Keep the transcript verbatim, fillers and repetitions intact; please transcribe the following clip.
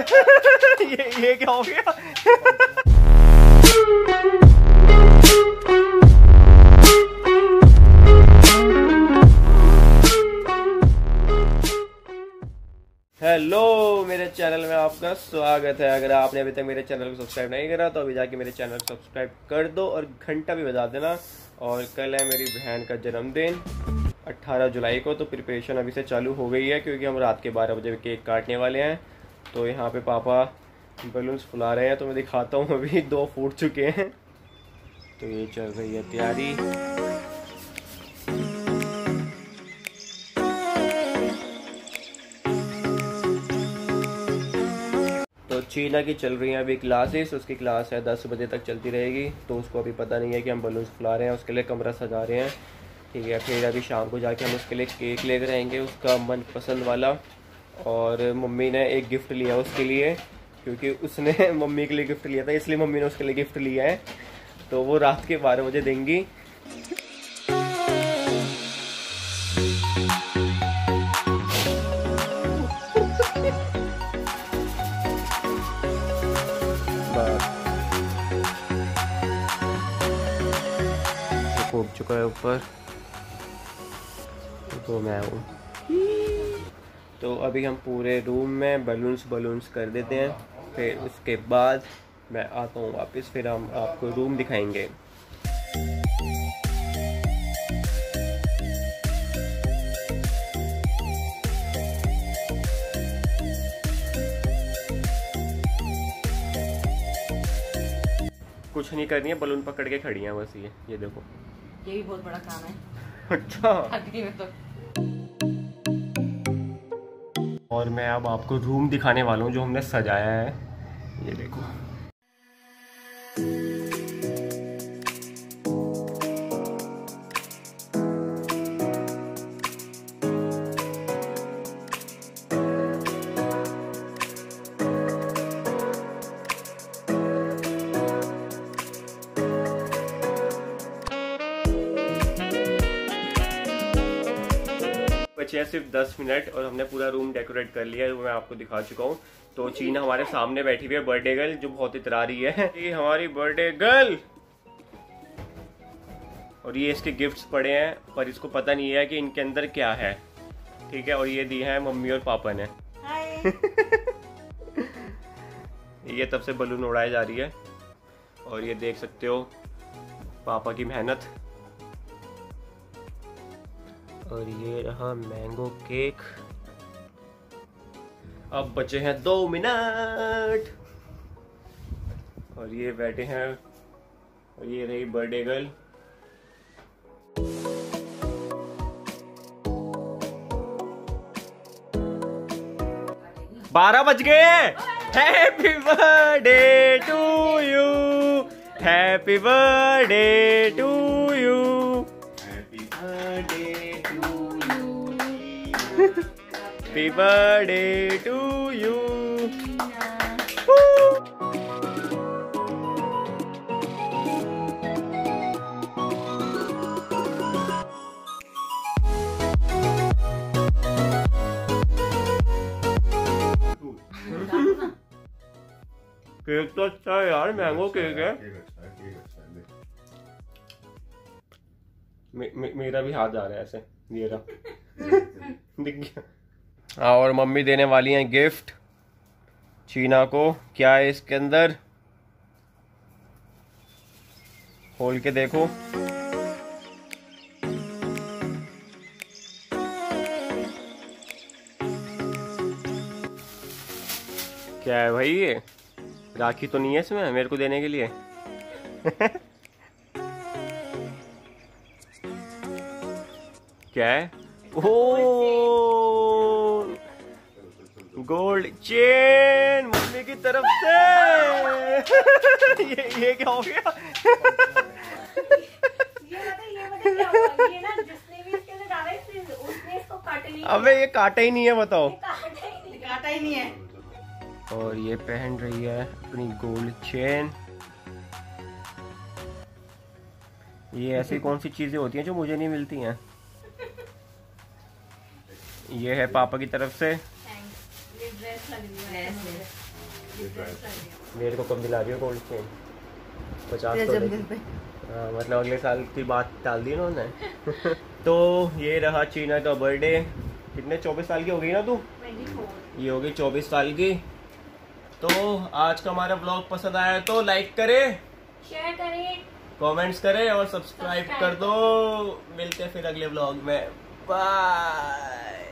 ये ये क्या हो गया? हेलो, मेरे चैनल में आपका स्वागत है। अगर आपने अभी तक मेरे चैनल को सब्सक्राइब नहीं करा तो अभी जाके मेरे चैनल को सब्सक्राइब कर दो और घंटा भी बजा देना। और कल है मेरी बहन का जन्मदिन अठारह जुलाई को, तो प्रिपरेशन अभी से चालू हो गई है क्योंकि हम रात के बारह बजे केक काटने वाले हैं। तो यहाँ पे पापा बलून्स फुला रहे हैं, तो मैं दिखाता हूँ। अभी दो फूट चुके हैं, तो ये चल रही है तैयारी। तो चीना की चल रही है अभी क्लासेस, उसकी क्लास है दस बजे तक चलती रहेगी। तो उसको अभी पता नहीं है कि हम बलून्स फुला रहे हैं, उसके लिए कमरा सजा रहे हैं। ठीक है, फिर अभी शाम को जाके हम उसके लिए केक लेकर आएंगे, उसका मनपसंद वाला। और मम्मी ने एक गिफ्ट लिया उसके लिए, क्योंकि उसने मम्मी के लिए गिफ्ट लिया था, इसलिए मम्मी ने उसके लिए गिफ्ट लिया है। तो वो रात के बारह बजे देंगी। कूद चुका है ऊपर, तो मैं हूँ। तो अभी हम पूरे रूम में बलून्स बलून्स कर देते हैं, फिर उसके बाद मैं आता हूँ वापस, फिर हम आपको रूम दिखाएंगे। कुछ नहीं करनी है, बलून पकड़ के खड़ी हैं बस। ये ये देखो, ये भी बहुत बड़ा काम है। अच्छा। में तो। और मैं अब आपको रूम दिखाने वाला हूँ जो हमने सजाया है। ये देखो, बचे हैं सिर्फ दस मिनट और हमने पूरा रूम डेकोरेट कर लिया है, वो मैं आपको दिखा चुका हूँ। तो चीना हमारे सामने बैठी हुई है, बर्थडे गर्ल, जो बहुत इतरा रही है। ये हमारी बर्थडे गर्ल। और ये इसके गिफ्ट्स पड़े हैं, पर इसको पता नहीं है कि इनके अंदर क्या है। ठीक है, और ये दी है मम्मी और पापा ने। ये तब से बलून उड़ाई जा रही है, और ये देख सकते हो पापा की मेहनत। और ये रहा मैंगो केक। अब बचे हैं दो मिनट, और ये बैठे हैं, और ये रही बर्थडे गर्ल। बारह बज गए। Happy birthday to you, happy birthday to you, happy birthday Happy birthday to you. Cake तो अच्छा है यार, मैंगो केक है। मे, मे, मेरा भी हाथ जा रहा है ऐसे, ये रहा। दिख गया। हाँ, और मम्मी देने वाली हैं गिफ्ट चीना को। क्या है इसके अंदर, खोल के देखो। क्या है भाई, ये राखी तो नहीं है इसमें मेरे को देने के लिए? क्या है? ओ, गोल्ड चेन मम्मी की तरफ से। ये ये क्या हो गया? अबे ये काटा ही नहीं है, बताओ। काटा ही नहीं है। और ये पहन रही है अपनी गोल्ड चेन। ये ऐसी कौन सी चीजें होती हैं जो मुझे नहीं मिलती हैं? ये है पापा की तरफ से। ये मेरे को कब दिला रही हो गोल्ड चेन? पचास तोले की। हाँ, मतलब अगले साल की बात टाल दी उन्होंने। तो ये रहा चीना का बर्थडे। कितने चौबीस साल की हो गई ना तू? ये होगी चौबीस साल की। तो आज का हमारा ब्लॉग पसंद आया तो लाइक करें, शेयर करें, कमेंट्स करें और सब्सक्राइब कर दो। मिलते हैं फिर अगले ब्लॉग में। बाय।